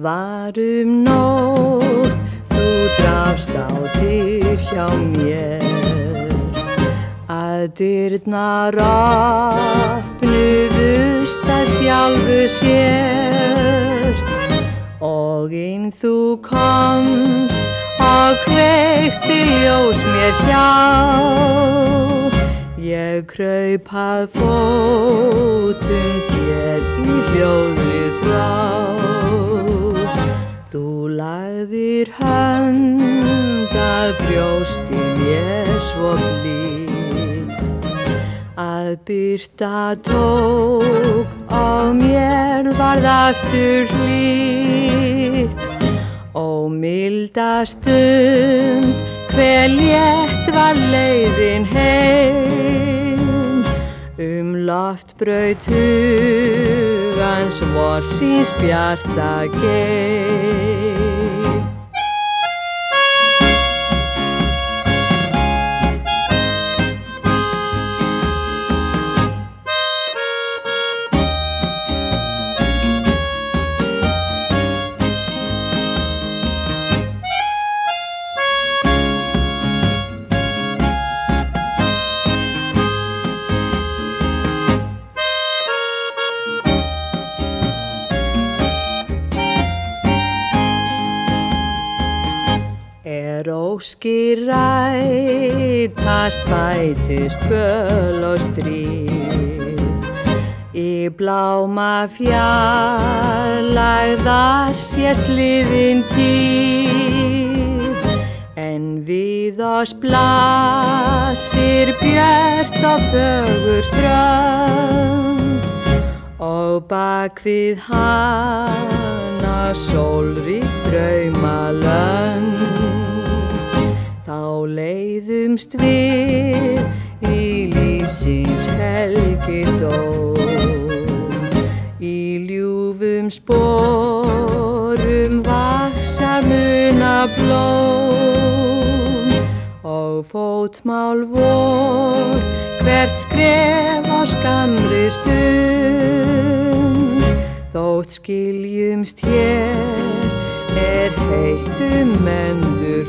var nótt, þú drafst á dyr hjá mér, að dyrnar opnuðust að sjálfu sér, og inn þú komst og kveikti ljós mér hjá. Ég kraup að fótum þér í hljóðri þrá. Þú lagðir hönd að brjósti mér svo blítt, að birta tók og mér varð aftur hlýtt. Ó milda stund, hve létt var leiðin heim, loftbraut hugans vorsins bjarta geim. Óskir rætast bætist böl og stríð, í bláma fjarlægðar sést liðin tíð, en við oss blasir björt og fögur strönd, og bak við hana sólrík draumalönd. Þá leiðumst við í lífsins helgidóm, í ljúfum sporum vaxa munablóm, og fótmál vor hvert skref á skammri stund. Þótt skiljumst hér heitt mendur